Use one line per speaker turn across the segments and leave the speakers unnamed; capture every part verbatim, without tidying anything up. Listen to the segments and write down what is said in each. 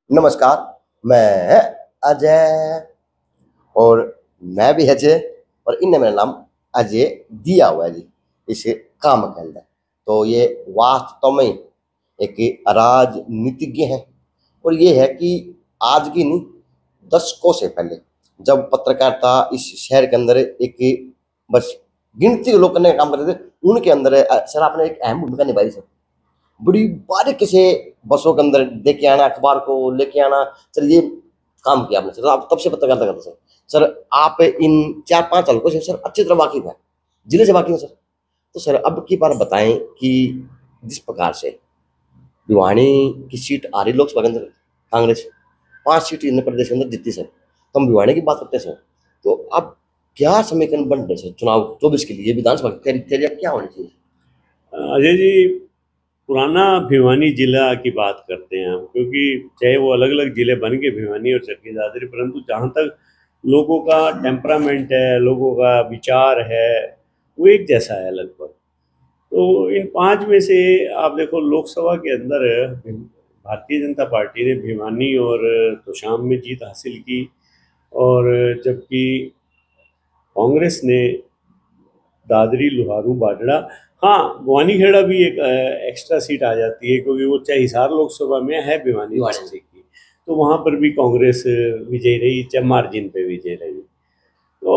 नमस्कार, मैं अजय और मैं भी अजय और इनने मेरा नाम अजय दिया हुआ है जी इस काम के अंदर। तो ये वास्तव में एक राजनीतिज्ञ है और ये है कि आज की नहीं, दशकों से पहले जब पत्रकारिता इस शहर के अंदर एक बस गिनती के लोग करने का काम करते थे, उनके अंदर अ, सर आपने एक अहम भूमिका निभाई सर। बड़ी बारीकी से बसों के अंदर लेके आना, अखबार को लेके आना, सर ये काम किया आपने सर। आप तब से पत्रकारिता करते सर। सर आप इन चार पाँच हल्कों से सर अच्छी तरह वाकिफ हैं, जिले से वाकिफ हैं सर। तो सर अब की बार बताएं कि जिस प्रकार से भिवानी की सीट आ रही लोकसभा के अंदर, कांग्रेस पांच सीट इन प्रदेश के अंदर जीती सर, तो हम भिवानी की बात करते हैं सर। तो अब क्या समीकरण बन रहे सर चुनाव चौबीस के लिए विधानसभा की तैयारी तैयारी क्या होनी चाहिए?
अजय जी, पुराना भिवानी जिला की बात करते हैं हम, क्योंकि चाहे वो अलग अलग जिले बन के भिवानी और चरखी दादरी, परंतु जहाँ तक लोगों का टेम्परामेंट है, लोगों का विचार है, वो एक जैसा है लगभग। तो इन पांच में से आप देखो, लोकसभा के अंदर भारतीय जनता पार्टी ने भिवानी और तोशाम में जीत हासिल की, और जबकि कांग्रेस ने दादरी, लोहारू, बाडड़ा, हाँ भवानीखेड़ा भी एक एक्स्ट्रा सीट आ जाती है, क्योंकि वो चाहे हिसार लोकसभा में है भिवानी डिस्ट्रिक्ट की, तो वहाँ पर भी कांग्रेस विजयी रही, चाहे मार्जिन पे विजय रही। तो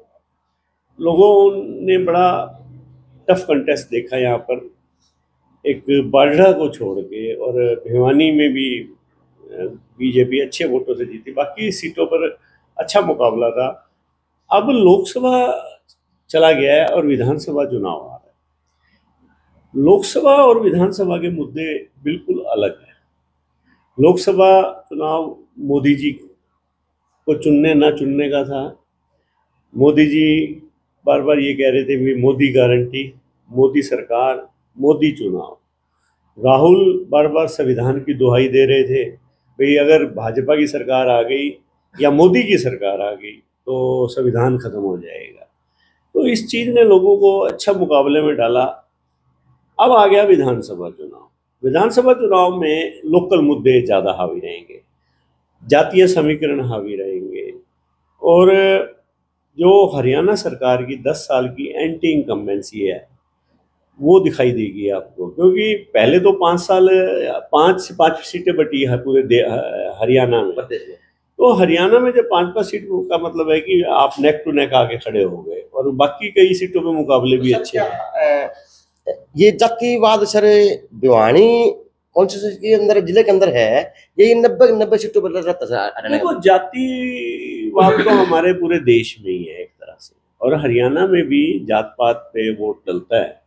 लोगों ने बड़ा टफ कंटेस्ट देखा यहाँ पर, एक बाडड़ा को छोड़ के, और भिवानी में भी बीजेपी अच्छे वोटों से जीती, बाकी सीटों पर अच्छा मुकाबला था। अब लोकसभा चला गया है और विधानसभा चुनाव आ रहा है। लोकसभा और विधानसभा के मुद्दे बिल्कुल अलग हैं। लोकसभा चुनाव मोदी जी को चुनने ना चुनने का था। मोदी जी बार बार ये कह रहे थे भी मोदी गारंटी, मोदी सरकार, मोदी चुनाव। राहुल बार बार संविधान की दुहाई दे रहे थे, भाई अगर भाजपा की सरकार आ गई या मोदी की सरकार आ गई तो संविधान खत्म हो जाएगा। तो इस चीज़ ने लोगों को अच्छा मुकाबले में डाला। अब आ गया विधानसभा चुनाव। विधानसभा चुनाव में लोकल मुद्दे ज़्यादा हावी रहेंगे, जातीय समीकरण हावी रहेंगे, और जो हरियाणा सरकार की दस साल की एंटी इनकम्बेंसी है वो दिखाई देगी आपको, क्योंकि पहले तो पाँच साल पाँच से पाँच सीटें बटी है पूरे हरियाणा में। तो हरियाणा में जब पांच पांच सीट का मतलब है कि आप नेक टू नेक आके खड़े हो गए, और बाकी कई सीटों पे मुकाबले भी अच्छे हैं।
ये जातिवाद सर भिवानी कॉन्स्टिट्यूंसी के अंदर, जिले के अंदर है, ये नब्बे नब्बे सीटों पर रहता सर।
देखो, जातिवाद तो हमारे पूरे देश में ही है एक तरह से, और हरियाणा में भी जात पात पे वोट डलता है,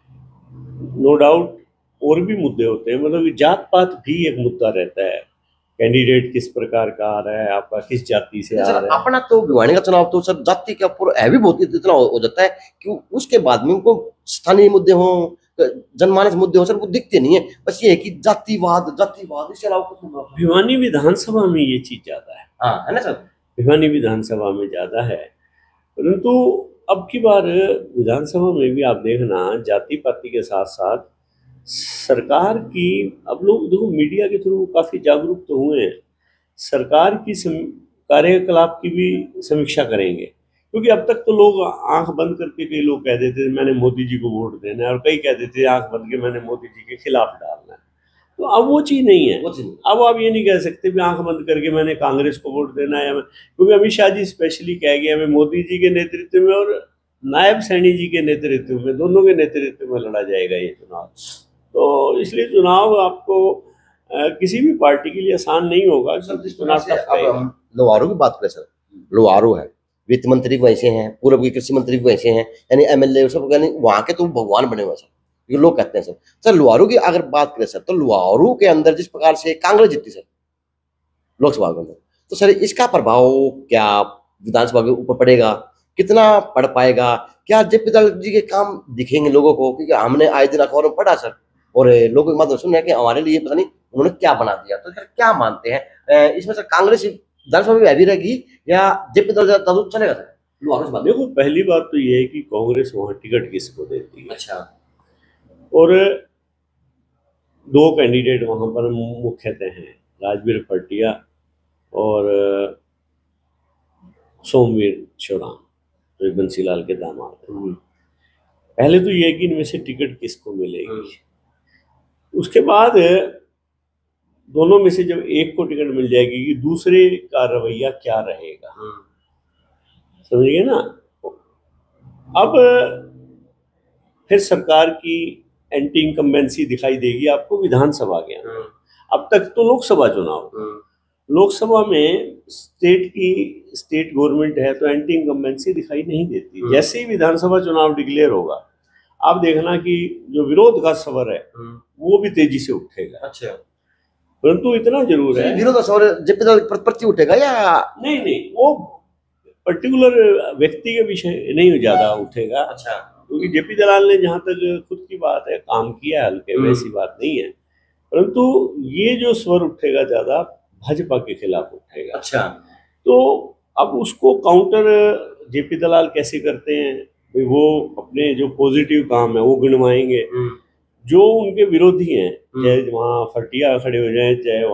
नो डाउट। और भी मुद्दे होते हैं, मतलब जात पात भी एक मुद्दा रहता है। कैंडिडेट किस प्रकार का आ रहा है, आपका किस जाति से आ रहा है।
अपना तो भिवानी का चुनाव तो सर जाति के ऊपर है भी बहुत इतना हो जाता है कि उसके बाद में उनको स्थानीय मुद्दे हों, जनमानस मुद्दे हो सर, वो दिखते नहीं है। बस ये है कि जातिवाद जातिवाद, इसके अलावा कुछ नहीं।
भिवानी विधानसभा में ये चीज ज्यादा है,
हाँ है ना सर,
भिवानी विधानसभा में ज्यादा है। परंतु अब की बार विधानसभा में भी आप देखना, जाति पाति के साथ साथ सरकार की, अब लोग देखो मीडिया के थ्रू काफी जागरूक तो हुए हैं, सरकार की कार्यकलाप की भी समीक्षा करेंगे। क्योंकि अब तक तो लोग आंख बंद करके, कई लोग कह देते थे मैंने मोदी जी को वोट देना है, और कई कह देते थे आंख बंद के मैंने मोदी जी के खिलाफ डालना है। तो अब वो चीज़ नहीं है। अब आप ये नहीं कह सकते भी आंख बंद करके मैंने कांग्रेस को वोट देना है, क्योंकि अमित शाह जी स्पेशली कह गया मैं मोदी जी के नेतृत्व में और नायब सैनी जी के नेतृत्व में, दोनों के नेतृत्व में लड़ा जाएगा ये चुनाव। तो इसलिए चुनाव आपको आ, किसी भी पार्टी के लिए आसान नहीं होगा।
चुनाव लोहारू की बात करें सर, लोहारू है, वित्त मंत्री वैसे हैं, पूर्व के कृषि मंत्री वैसे हैं, यानी एमएलए सब, यानी वहाँ के तो भगवान बने हुए सर, ये लोग कहते हैं सर। सर लोहारू की अगर बात करें सर, तो लोहारू के अंदर जिस प्रकार से कांग्रेस जीती सर लोकसभा के अंदर, तो सर इसका प्रभाव क्या विधानसभा के ऊपर पड़ेगा, कितना पड़ पाएगा? क्या जेपी दल जी के काम दिखेंगे लोगों को? क्योंकि हमने आए दिन अखबारों में पढ़ा सर, और लोगों की बात सुन रहे कि हमारे लिए पता नहीं उन्होंने क्या बना दिया। तो सर क्या मानते हैं इसमें सर, कांग्रेस विधानसभा में भी रहेगी या जेपी दल चलेगा सर?
देखो, पहली बात तो ये है कि कांग्रेस वहां टिकट किसको देती है।
अच्छा,
और दो कैंडिडेट वहां पर मुख्यतः हैं, राजवीर पटिया और सोमवीर चौरान जो बंसीलाल के दामाद हैं। पहले तो ये कि इनमें से टिकट किसको मिलेगी, उसके बाद दोनों में से जब एक को टिकट मिल जाएगी कि दूसरे का रवैया क्या रहेगा, समझिए ना। अब फिर सरकार की एंटी इनकम्बेंसी दिखाई देगी आपको विधानसभा के अंदर। अब तक तो लोकसभा चुनाव, लोकसभा में स्टेट की स्टेट गवर्नमेंट है तो एंटी इनकम्बेंसी दिखाई नहीं देती। जैसे ही विधानसभा चुनाव डिक्लेयर होगा, आप देखना कि जो विरोध का स्वर है वो भी तेजी से उठेगा। अच्छा, परंतु इतना जरूर है,
विरोध का स्वर जब प्रति उठेगा या
नहीं नहीं वो पर्टिकुलर व्यक्ति के विषय नहीं ज्यादा उठेगा। अच्छा, क्योंकि जेपी दलाल ने जहां तक खुद की बात है काम किया हल्के, वैसी बात नहीं है, परंतु ये जो स्वर उठेगा ज्यादा भाजपा के खिलाफ उठेगा। अच्छा, तो अब उसको काउंटर जेपी दलाल कैसे करते हैं, वो अपने जो पॉजिटिव काम है वो गिनवाएंगे, जो उनके विरोधी हैं, चाहे वहाँ फटिया खड़े हो जाए, चाहे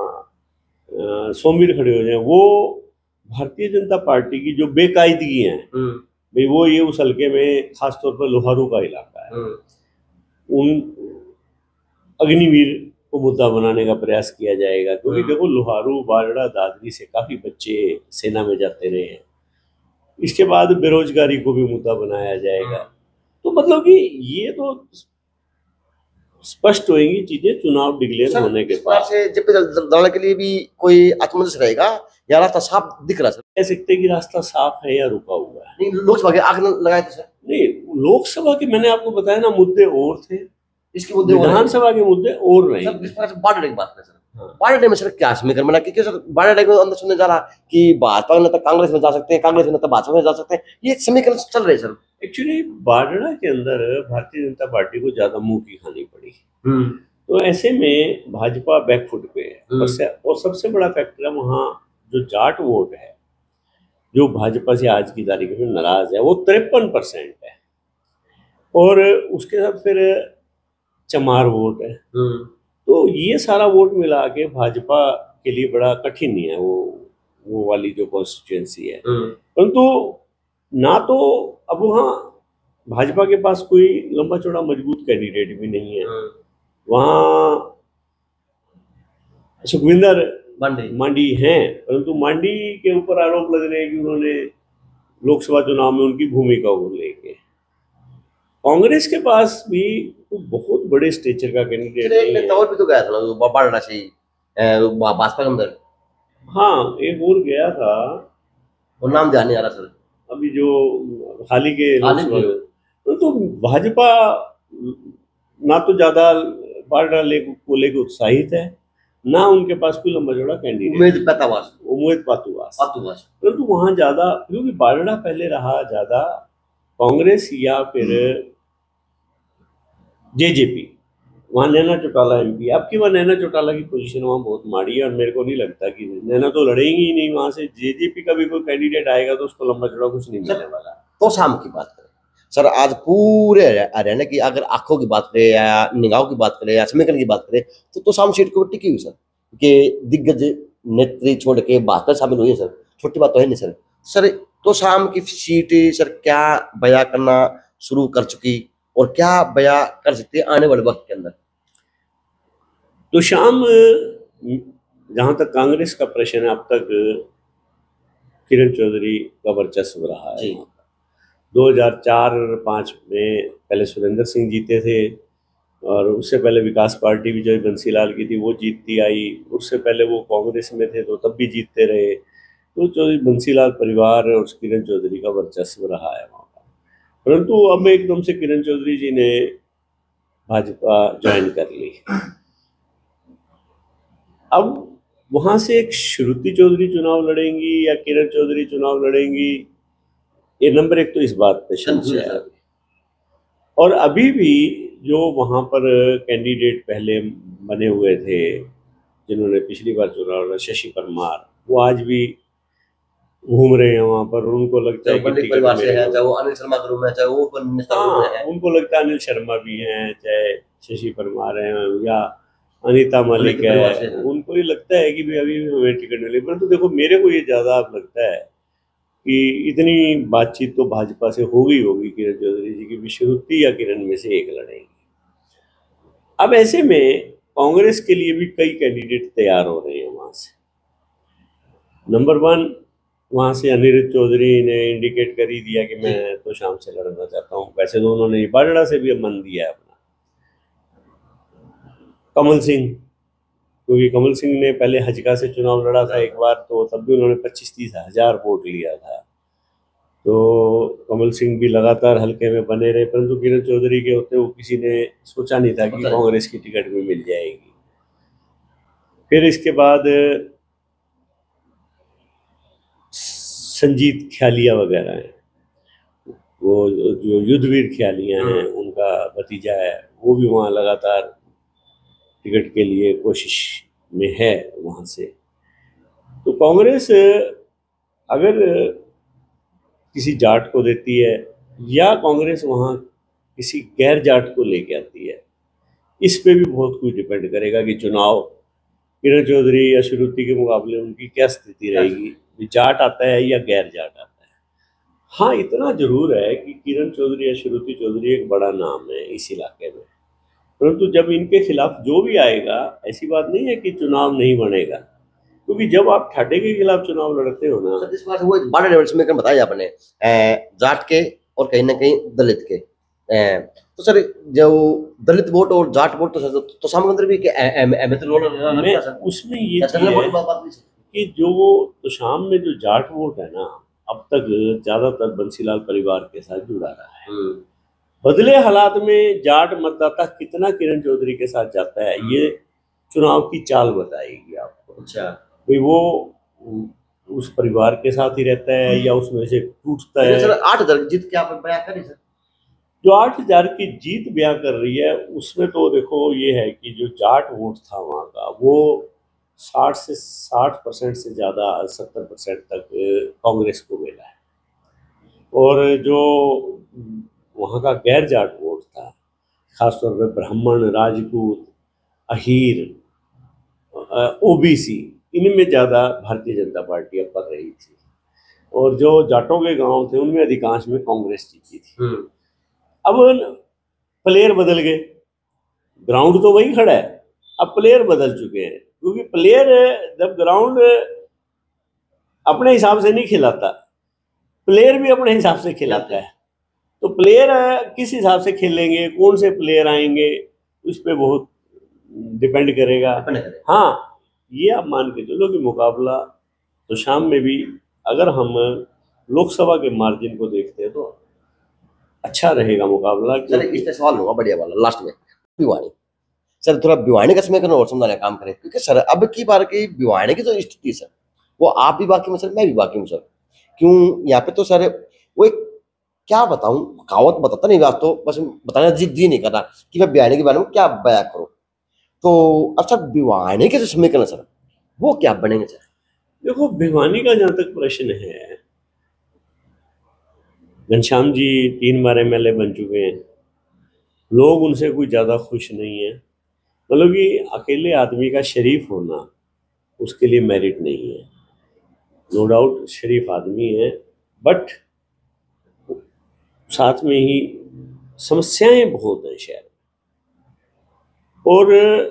वहाँ सोमवीर खड़े हो जाए, वो भारतीय जनता पार्टी की जो बेकायदगी है भाई, वो ये उस हल्के में खासतौर पर लोहारू का इलाका है, उन अग्निवीर को मुद्दा बनाने का प्रयास किया जाएगा। क्योंकि देखो लोहारू, बाजड़ा, दादरी से काफी बच्चे सेना में जाते रहे हैं। इसके बाद बेरोजगारी को भी मुद्दा बनाया जाएगा। तो मतलब कि ये तो स्पष्ट होंगी चीजें चुनाव डिक्लेयर होने के बाद।
से जेपी दलाल के लिए भी कोई आत्मविश्वास रहेगा या रास्ता साफ दिख रहा है?
कह सकते हैं कि रास्ता साफ है या रुका हुआ है।
नहीं, लोकसभा के आग लगाए थे सर?
नहीं, लोकसभा के मैंने आपको बताया ना मुद्दे और थे,
इसके मुद्दे
विधानसभा के मुद्दे और नहीं।
बारडे की बात करें सर, बारडे में सर क्या समीकरण बना? क्योंकि सर बारडे के अंदर सुनने जा रहा कि भाजपा नेता कांग्रेस में जा सकते हैं, कांग्रेस नेता भाजपा में जा सकते हैं, ये समीकरण चल रहे सर।
एक्चुअली बारडा के अंदर भारतीय जनता पार्टी को ज्यादा मुंह की खानी पड़ी, तो ऐसे में भाजपा बैकफुट पे है। और सबसे बड़ा फैक्टर है वहाँ जो जाट वोट है, जो भाजपा से आज की तारीख में नाराज है, वो तिरपन परसेंट है। और उसके साथ फिर चमार वोट है, तो ये सारा वोट मिला के भाजपा के लिए बड़ा कठिन नहीं है वो वो वाली जो कॉन्स्टिट्यूएंसी है। परंतु ना तो अब वहाँ भाजपा के पास कोई लंबा चौड़ा मजबूत कैंडिडेट भी नहीं है। वहाँ सुखविंदर मांडी हैं, परंतु मांडी के ऊपर आरोप लग रहे हैं कि उन्होंने लोकसभा चुनाव में उनकी भूमिका को लेके। कांग्रेस के पास भी तो बहुत बड़े स्टेचर का कैंडिडेट नहीं है।
और भी तो गया था ना बारडा से भाजपा के अंदर।
हाँ, एक और गया था,
वो नाम ध्यान नहीं आ रहा सर
अभी, जो हाल ही के लोकसभा। तो भाजपा ना तो ज्यादा बारडा को लेकर उत्साहित है, ना उनके पास कोई लंबा चौड़ा कैंडिडेट।
उम्मीद पातावास
उम्मीद पातुवास
पातुवास
परंतु तो वहाँ ज्यादा, क्योंकि बारडा पहले रहा ज्यादा कांग्रेस या फिर जेजेपी, वहाँ नैना चौटाला एमपी। अब की वहाँ नैना चौटाला की पोजीशन वहाँ बहुत माड़ी है, और मेरे को नहीं लगता कि नैना तो लड़ेंगी ही नहीं वहाँ से। जेजेपी का भी कोई कैंडिडेट आएगा तो उसको लंबा चौड़ा कुछ नहीं मिलने वाला।
तो शाम की बात करें सर, आज पूरे हरियाणा की अगर आंखों की बात करें या निगाहों की बात करें या समीकरण की बात करें तो तो शाम सीट के ऊपर टिकी हुई सर, कि दिग्गज नेत्री छोड़ के भाजपा शामिल हुई है सर। छोटी बात तो है नहीं सर। सर तो शाम की सीट सर क्या बया करना शुरू कर चुकी और क्या बया कर सकती है आने वाले वक्त के अंदर?
तो शाम, जहां तक कांग्रेस का प्रश्न है, अब तक किरण चौधरी का वर्चस्व रहा है। दो हज़ार चार पाँच में पहले सुरेंद्र सिंह जीते थे, और उससे पहले विकास पार्टी भी जो बंसीलाल की थी वो जीतती आई। उससे पहले वो कांग्रेस में थे तो तब भी जीतते रहे। तो चौधरी बंसीलाल परिवार और किरण चौधरी का वर्चस्व रहा है वहाँ पर। परंतु अब एकदम से किरण चौधरी जी ने भाजपा ज्वाइन कर ली। अब वहाँ से एक श्रुति चौधरी चुनाव लड़ेंगी या किरण चौधरी चुनाव लड़ेंगी, ये नंबर एक तो इस बात पे संशय है। और अभी भी जो वहाँ पर कैंडिडेट पहले बने हुए थे, जिन्होंने पिछली बार चुनाव लड़ा, शशि परमार, वो आज भी घूम रहे हैं वहाँ पर। उनको लगता है कि
परिवार से है, चाहे वो अनिल शर्मा ग्रुप में, चाहे वो
हाँ, उनको लगता है अनिल शर्मा भी हैं, चाहे शशि परमार हैं, या अनीता मलिक
मलिक परिवार से
है,
हैं।
उनको ये लगता है कि भाई अभी भी हमें टिकट मिले। परंतु देखो मेरे को ये ज़्यादा लगता है कि इतनी बातचीत तो भाजपा से होगी होगी किरण चौधरी जी की, विश्वरूपी या किरण में से एक लड़ेंगे। अब ऐसे में कांग्रेस के लिए भी कई कैंडिडेट तैयार हो रहे हैं वहाँ से। नंबर वन, वहाँ से अनिरुद्ध चौधरी ने इंडिकेट कर ही दिया कि मैं तो शाम से लड़ना चाहता हूँ। वैसे तो उन्होंने बाजड़ा से भी मन दिया है अपना। कमल सिंह, क्योंकि कमल सिंह ने पहले हजका से चुनाव लड़ा था एक बार, तो तब भी उन्होंने पच्चीस तीस हजार वोट लिया था। तो कमल सिंह भी लगातार हल्के में बने रहे, परंतु किरण चौधरी के होते वो किसी ने सोचा नहीं था कि कांग्रेस की टिकट भी मिल जाएगी। फिर इसके बाद संजीत ख्यालिया वगैरह हैं, वो जो युद्धवीर ख्यालिया हैं, उनका भतीजा है, वो भी वहाँ लगातार टिकट के लिए कोशिश में है वहाँ से। तो कांग्रेस अगर किसी जाट को देती है या कांग्रेस वहाँ किसी गैर जाट को लेके आती है, इस पे भी बहुत कुछ डिपेंड करेगा कि चुनाव किरण चौधरी या श्रुति के मुकाबले उनकी क्या स्थिति रहेगी, जाट आता है या गैर जाट आता है। हाँ, इतना जरूर है कि किरण चौधरी या श्रुति चौधरी एक बड़ा नाम है इस इलाके में, परंतु जब इनके खिलाफ जो भी आएगा, ऐसी बात नहीं है कि चुनाव नहीं बनेगा, क्योंकि जब आप ठाटे के खिलाफ चुनाव लड़ते हो ना।
सर इस बार वो बड़ा डेवलपमेंट में बताया आपने जाट के और कहीं ना कहीं दलित के, ए, तो सर जो दलित वोट और जाट वोट तो सर तो सामने अंदर भी अहमियत
मैं उसमें ये चीज है कि जो वो तो शाम में जो जाट वोट है ना, अब तक ज्यादातर बंसीलाल परिवार के साथ जुड़ा रहा है। बदले हालात में जाट मतदाता कितना किरण चौधरी के साथ जाता है, ये चुनाव की चाल बताएगी आपको। अच्छा, भाई वो उस परिवार के साथ ही रहता है या उसमें से टूटता है।
सर आठ हजार की जीत क्या आप बयां करें सर?
जो आठ हजार की जीत बयां कर रही है उसमें तो देखो ये है कि जो जाट वोट था वहाँ का, वो साठ से साठ परसेंट से ज़्यादा सत्तर परसेंट तक कांग्रेस को मिला है, और जो वहाँ का गैर जाट वोट था, खासतौर पे ब्राह्मण, राजपूत, अहीर, ओबीसी, इनमें ज़्यादा भारतीय जनता पार्टी अब कर रही थी, और जो जाटों के गांव थे उनमें अधिकांश में कांग्रेस जीती थी। अब प्लेयर बदल गए, ग्राउंड तो वही खड़ा है, अब प्लेयर बदल चुके हैं, क्योंकि प्लेयर जब ग्राउंड अपने हिसाब से नहीं खिलाता, प्लेयर भी अपने हिसाब से खिलाता है। तो प्लेयर किस हिसाब से खेलेंगे, कौन से प्लेयर आएंगे, उस पर बहुत डिपेंड करेगा। हाँ, ये आप मान के चलो कि मुकाबला तो शाम में भी, अगर हम लोकसभा के मार्जिन को देखते हैं तो अच्छा रहेगा मुकाबला।
सर इस पे सवाल होगा बढ़िया वाला लास्ट में, भिवानी सर थोड़ा भिवानी का समय और समझाने का काम करें, क्योंकि सर अब की बार की भिवानी की जो स्थिति सर, वो आप भी बाकी में सर, मैं भी बाकी में सर, क्यों यहाँ पे तो सर वो एक क्या बताऊं, कहावत बताता नहीं, बात तो बस बताना जी जी नहीं कर रहा कि मैं भिवानी के बारे में क्या बयां करूं। तो अब सर भिवानी के जो समीकरण सर वो क्या बनेंगे सर?
देखो भिवानी का जहाँ तक प्रश्न है, घनश्याम जी तीन बार एमएलए बन चुके हैं, लोग उनसे कोई ज़्यादा खुश नहीं है। मतलब कि अकेले आदमी का शरीफ होना उसके लिए मेरिट नहीं है, नो डाउट शरीफ आदमी है, बट साथ में ही समस्याएं बहुत हैं शहर में, और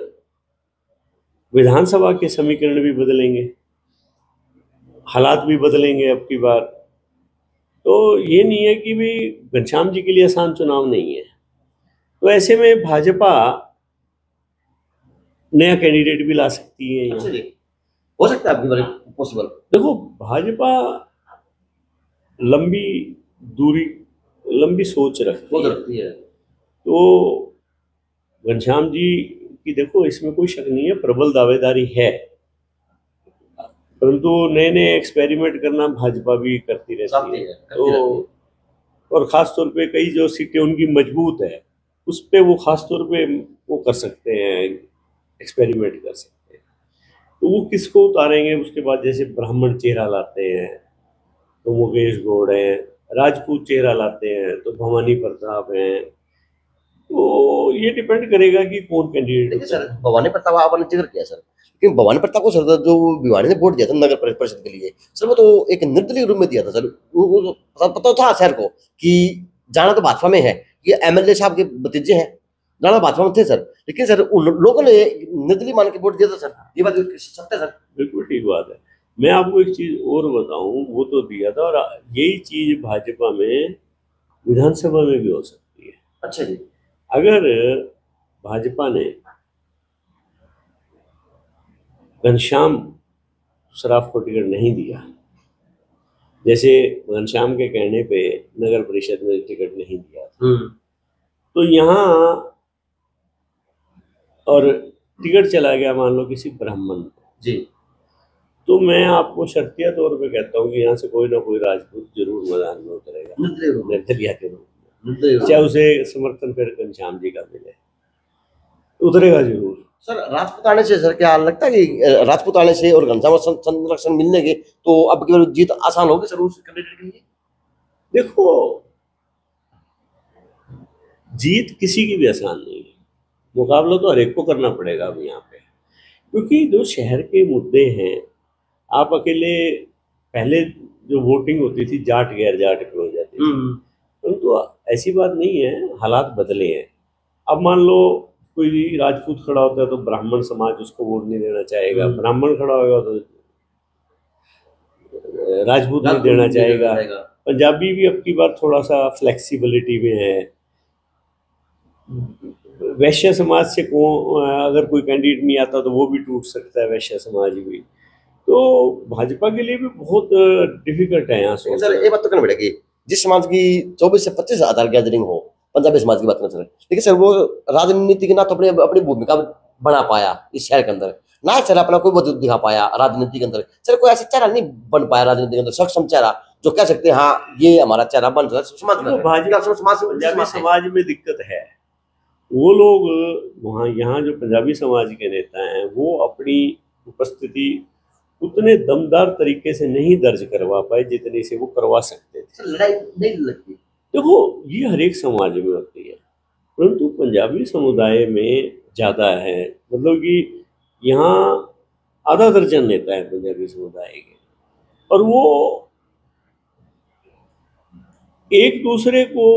विधानसभा के समीकरण भी बदलेंगे, हालात भी बदलेंगे अब की बार। तो ये नहीं है कि भाई घनश्याम जी के लिए आसान चुनाव नहीं है। तो ऐसे में भाजपा नया कैंडिडेट भी ला सकती है।
अच्छा जी, हो सकता है आपकी बारे पॉसिबल।
देखो भाजपा लंबी दूरी, लंबी सोच रखती है,
रखती है।
तो घनश्याम जी की देखो इसमें कोई शक नहीं है, प्रबल दावेदारी है, परंतु नए नए एक्सपेरिमेंट करना भाजपा भी करती रहती है। तो और ख़ास तौर पे कई जो सीटें उनकी मजबूत है, उस पे वो ख़ास तौर पे वो कर सकते हैं, एक्सपेरिमेंट कर सकते हैं। तो वो किसको उतारेंगे उसके बाद, जैसे ब्राह्मण चेहरा लाते हैं तो मुकेश गौड़ हैं, राजपूत चेहरा लाते हैं तो भवानी प्रताप हैं, तो ये डिपेंड करेगा कि कौन कैंडिडेट
देखिए सर, भवानी प्रताप आपने जिक्र किया सर, लेकिन भवानी प्रताप को सर जो भिवानी ने वोट दिया था नगर परि- परिषद के लिए सर, वो तो एक निर्दलीय रूप में दिया था सर। वो, वो तो पता पता था शहर को कि जाना तो भाजपा में है, ये एमएलए साहब के भतीजे हैं, जाना भाजपा में थे सर, लेकिन सर उन लोगों ने निर्दलीय मान के वोट दिया था सर, ये बात सत्य है सर।
बिल्कुल ठीक बात है। मैं आपको एक चीज और बताऊं, वो तो दिया था, और यही चीज भाजपा में विधानसभा में भी हो सकती है।
अच्छा जी।
अगर भाजपा ने घनश्याम सराफ को टिकट नहीं दिया, जैसे घनश्याम के कहने पे नगर परिषद में टिकट नहीं दिया था,
हम्म
तो यहाँ और टिकट चला गया मान लो किसी ब्राह्मण को,
जी।
तो मैं आपको शर्तिया तौर पे कहता हूँ कि यहाँ से कोई ना कोई राजपूत जरूर मैदान में उतरेगा,
निर्दलीय रूप में।
निर्दलिया के रूप में,
निर्दलीय रूप
चाहे
में।
उसे समर्थन फिर घनश्याम जी का मिले, उतरेगा जरूर।
सर राजपूत आने से सर क्या लगता है कि अ, राजपूत आने से और घनश्याम सं- संरक्षण मिलने के तो अब की बार जीत आसान होगी सर उस कैंडिडेट के लिए?
देखो, जीत किसी की भी आसान नहीं है, मुकाबला तो हर एक को करना पड़ेगा अब यहाँ पे, क्योंकि जो शहर के मुद्दे हैं, आप अकेले, पहले जो वोटिंग होती थी जाट गैर जाट की हो जाती थी, परंतु तो ऐसी बात नहीं है, हालात बदले हैं। अब मान लो कोई राजपूत खड़ा होता है तो ब्राह्मण समाज उसको वोट नहीं देना चाहेगा,
हम्म।
ब्राह्मण खड़ा होगा तो राजपूत नहीं देना चाहेगा। पंजाबी भी अब की बार थोड़ा सा फ्लेक्सिबिलिटी में है। वैश्य समाज से को अगर कोई कैंडिडेट नहीं आता तो वो भी टूट सकता है, वैश्य समाज भी। तो भाजपा के लिए भी बहुत डिफिकल्ट है यहाँ से।
सर ये बात तो करनी पड़ेगी, जिस समाज की चौबीस से पच्चीस हजार गैदरिंग हो, पंजाबी समाज की बात करें सर, लेकिन सर वो राजनीति के ना तो अपने अपनी भूमिका बना पाया इस शहर के अंदर, ना सर अपना कोई वजूद दिखा पाया राजनीति के अंदर, सर कोई ऐसा चेहरा नहीं बन पाया राजनीति के अंदर, सक्षम चेहरा जो कह सकते हैं हाँ ये हमारा चेहरा बन रहा है समाज
तो
में।
भाजपा
समाज
पंजाबी समाज में दिक्कत है, वो लोग वहाँ यहाँ जो पंजाबी समाज के नेता हैं वो अपनी उपस्थिति उतने दमदार तरीके से नहीं दर्ज करवा पाए जितने से वो करवा सकते थे।
लड़ाई नहीं लगती,
देखो ये हर एक समाज में होती है, परंतु पंजाबी समुदाय में ज़्यादा है, मतलब कि यहाँ आधा दर्जन नेता है पंजाबी समुदाय के, और वो एक दूसरे को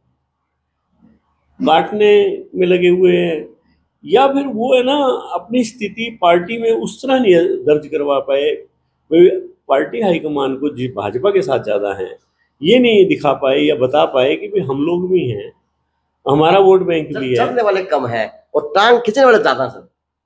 बांटने में लगे हुए हैं, या फिर वो है ना अपनी स्थिति पार्टी में उस तरह नहीं दर्ज करवा पाए, पार्टी हाईकमान को जी भाजपा के साथ ज़्यादा हैं ये नहीं दिखा पाए या बता पाए कि भाई हम लोग भी हैं, हमारा वोट बैंक भी है।
चलने वाले कम है और टांग खींचने वाले ज्यादा सर।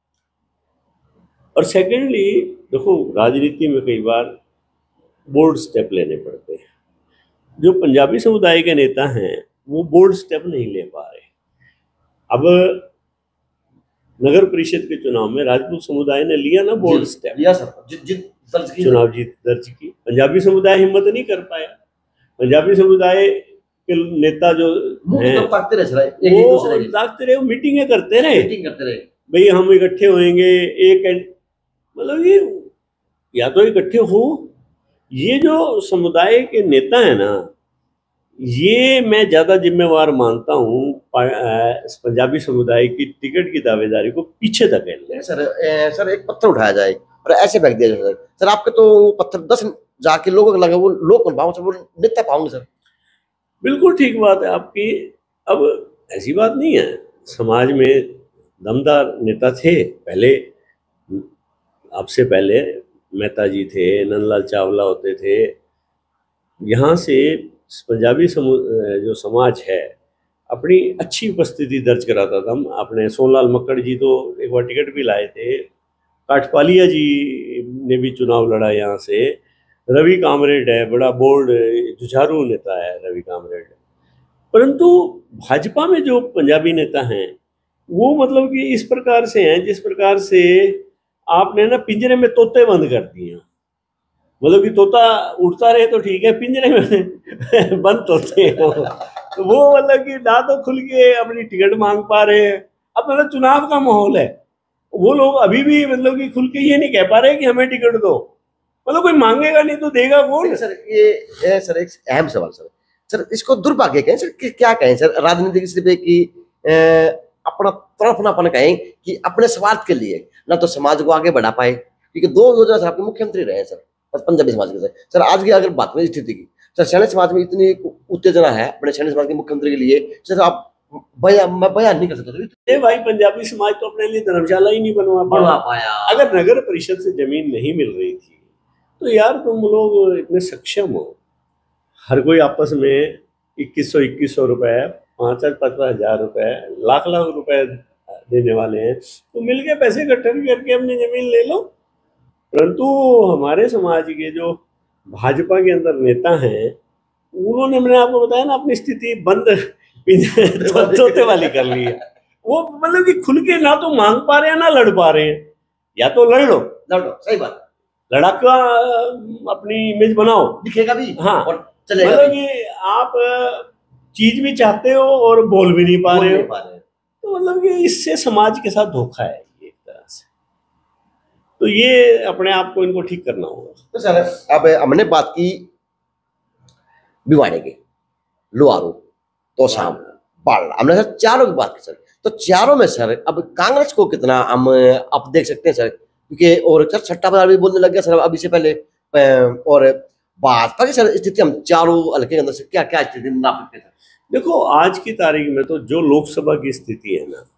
और सेकेंडली देखो, राजनीति में कई बार बोल्ड स्टेप लेने पड़ते हैं, जो पंजाबी समुदाय के नेता हैं वो बोल्ड स्टेप नहीं ले पा रहे। अब नगर परिषद के चुनाव में राजपूत समुदाय ने लिया ना बोल्ड स्टेप,
लिया सर, जित जित दर्ज की,
चुनाव जीत दर्ज की, पंजाबी समुदाय हिम्मत नहीं कर पाया। पंजाबी समुदाय के नेता जो हैं
ताकते रहे,
वो ताकते रहे, मीटिंगें करते रहे,
मीटिंग करते रहे,
भाई हम इकट्ठे होएंगे, एक मतलब ये या तो इकट्ठे हो, ये जो समुदाय के नेता है ना, ये मैं ज्यादा जिम्मेवार मानता हूँ पंजाबी समुदाय की टिकट की दावेदारी को पीछे धकेलने।
सर ए, सर एक पत्थर उठाया जाए और ऐसे फेंक दिया जाए सर, सर आपके तो पत्थर दस जाके लोगों को लगे, वो लोग कौन पाओगे सर, वो नित्य पाओगे सर।
बिल्कुल ठीक बात है आपकी। अब ऐसी बात नहीं है, समाज में दमदार नेता थे पहले, आपसे पहले मेहता जी थे, नंदलाल चावला होते थे, यहाँ से पंजाबी समू जो समाज है अपनी अच्छी उपस्थिति दर्ज कराता था। हम अपने सोनलाल मक्कड़ जी तो एक बार टिकट भी लाए थे, काठपालिया जी ने भी चुनाव लड़ा यहाँ से, रवि कामरेड है, बड़ा बोल्ड जुझारू नेता है रवि कामरेड। परंतु भाजपा में जो पंजाबी नेता हैं वो मतलब कि इस प्रकार से हैं जिस प्रकार से आपने ना पिंजरे में तोते बंद कर दिए, मतलब कि तोता उड़ता रहे तो ठीक है, पिंजरे में बंद तोते हो तो वो मतलब कि ना तो खुल के अपनी टिकट मांग पा रहे हैं। अब मतलब चुनाव का माहौल है, वो लोग अभी भी मतलब कि खुल के ये नहीं कह पा रहे कि हमें टिकट दो, मतलब कोई मांगेगा नहीं तो देगा कौन।
सर ये, ये सर एक अहम सवाल सर, सर इसको दुर्भाग्य कहें सर, क्या कहें सर, राजनीति की सिर्फ एक अपना तड़फनापन कहें कि अपने स्वार्थ के लिए ना तो समाज को आगे बढ़ा पाए, क्योंकि दो योजना सर आपके मुख्यमंत्री रहे हैं सर पंजाबी समाज के सर। सर आज की अगर बात करें स्थिति की, सर सैनिक समाज में इतनी उत्तेजना है अपने सैनिक समाज के मुख्यमंत्री के लिए, सर आप बयान मैं बयान नहीं कर सकता।
ये भाई पंजाबी समाज तो अपने लिए धर्मशाला ही नहीं बनवा
बनवा पाया।
अगर नगर परिषद से जमीन नहीं मिल रही थी तो यार तुम लोग इतने सक्षम हो, हर कोई आपस में इक्कीस सौ इक्कीस सौ रुपए, पाँच पाँच पाँच हजार रुपए, लाख लाख रुपए देने वाले हैं, तो मिलके पैसे इकट्ठे करके अपनी जमीन ले लो। परंतु हमारे समाज के जो भाजपा के अंदर नेता हैं उन्होंने, मैंने आपको बताया ना, अपनी स्थिति बंद तोते वाली कर ली है। वो मतलब कि खुल के ना तो मांग पा रहे हैं ना लड़ पा रहे हैं। या तो लड़ लो,
लड़ो, सही बात,
लड़ाका अपनी इमेज बनाओ,
दिखेगा भी,
हाँ,
और चलेगा
मतलब
भी।
कि आप चीज भी चाहते हो और बोल भी नहीं पा
बोल
रहे
नहीं
हो,
पा रहे हैं।
तो मतलब कि इससे समाज के साथ धोखा है ये एक तरह से। तो ये अपने आप को इनको ठीक करना होगा।
तो सर अब हमने बात की भिवाड़ी की, लोहारू, तोशाम, बाढ़, हमने सर चारों की बात की सर। तो चारों में सर अब कांग्रेस को कितना हम आप देख सकते हैं सर, क्योंकि और सर सट्टा बाजार भी बोलने लग गया सर अब इससे पहले। अ, और भाजपा की सर स्थिति हम चारों हल्के के अंदर से क्या क्या स्थिति नाप सकते हैं?
देखो आज की तारीख में तो जो लोकसभा की स्थिति है ना,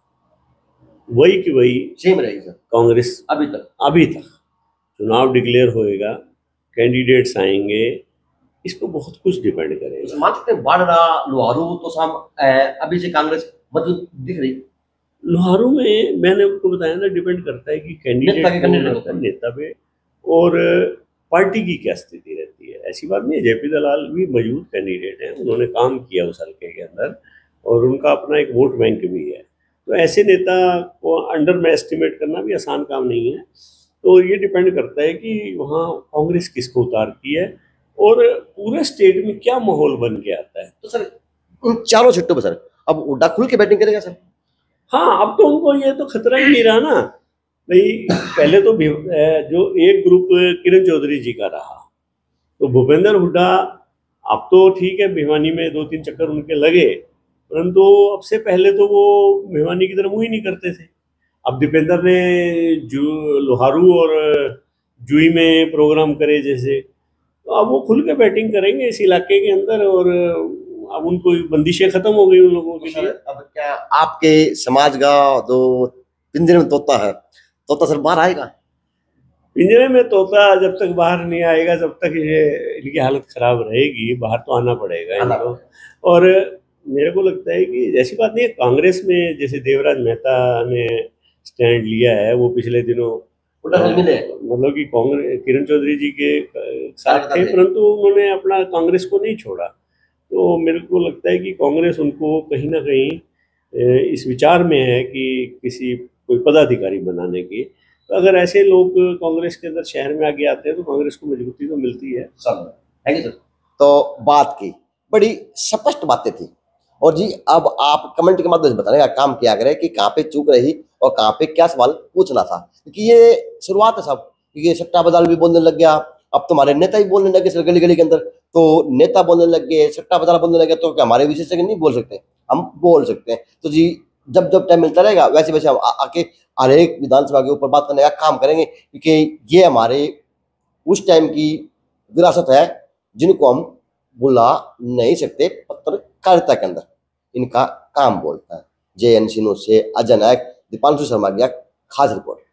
वही की वही
सेम रहेगी सर
कांग्रेस
अभी तक।
अभी तक चुनाव डिक्लेयर होएगा, कैंडिडेट्स आएंगे, इस पर बहुत कुछ डिपेंड करेगा।
मान सकते हैं बाढ़ा, लोहारू, तोशाम, अभी से कांग्रेस मजबूत दिख रही।
लोहारू में मैंने आपको बताया ना, डिपेंड करता है कि कैंडिडेट
नेता के
कौन
कैंडिडेट
होता है, नेता पे, और पार्टी की क्या स्थिति रहती है। ऐसी बात नहीं है, जेपी दलाल भी मजबूत कैंडिडेट हैं, उन्होंने काम किया उस हल्के के अंदर और उनका अपना एक वोट बैंक भी है। तो ऐसे नेता को अंडर में एस्टिमेट करना भी आसान काम नहीं है। तो ये डिपेंड करता है कि वहाँ कांग्रेस किसको उतारती है और पूरे स्टेट में क्या माहौल बन के आता है।
तो सर उन चारों सीटों पर सर अब हुड्डा खुल के बैटिंग करेगा सर?
हाँ, अब तो उनको ये तो खतरा ही नहीं रहा ना भाई। पहले तो जो एक ग्रुप किरण चौधरी जी का रहा, तो भूपेंद्र हुड्डा, अब तो ठीक है भिवानी में दो तीन चक्कर उनके लगे, परंतु अब से पहले तो वो भिवानी की तरफ मुँह ही नहीं करते थे। अब दीपेंद्र ने जू लोहारू और जुई में प्रोग्राम करे जैसे, तो अब वो खुल के बैटिंग करेंगे इस इलाके के अंदर, और अब उनको बंदिशें खत्म हो गई उन लोगों के लिए।
अब क्या आपके समाज का जो पिंजरे में तोता है, तोता सर बाहर आएगा?
पिंजरे में तोता जब तक बाहर नहीं आएगा जब तक ये इनकी हालत खराब रहेगी, बाहर तो आना पड़ेगा इनको। और मेरे को लगता है कि ऐसी बात नहीं है, कांग्रेस में जैसे देवराज मेहता ने स्टैंड लिया है, वो पिछले दिनों मतलब कि कांग्रेस किरण चौधरी जी के साथ थे, परंतु उन्होंने अपना कांग्रेस को नहीं छोड़ा। तो मेरे को लगता है कि कांग्रेस उनको कहीं ना कहीं इस विचार में है कि किसी कोई पदाधिकारी बनाने की। तो अगर ऐसे लोग कांग्रेस के अंदर शहर में आगे आते हैं तो कांग्रेस को मजबूती तो मिलती है।
Thank you sir. तो बात की बड़ी स्पष्ट बातें थी, और जी अब आप कमेंट के माध्यम से बताने का काम किया करें कि कहाँ पे चूक रही और कहाँ पे क्या सवाल पूछना था, क्योंकि ये शुरुआत है सब, क्योंकि सट्टा बाजार भी बोलने लग गया, अब तुम्हारे नेता ही बोलने लगे सर गली गली के अंदर। तो नेता बोलने लग गए, सट्टा बाजार बोलने लगे, तो क्या हमारे विशेषज्ञ नहीं बोल सकते? हम बोल सकते हैं। तो जी जब जब टाइम मिलता रहेगा वैसे वैसे हम आके हर एक विधानसभा के ऊपर बात करने का काम करेंगे, क्योंकि ये हमारे उस टाइम की विरासत है जिनको हम भुला नहीं सकते। पत्रकारिता के अंदर इनका काम बोलता है। जे एन सिन्हू से अजय नायक, दीपांशु शर्मा की खास रिपोर्ट।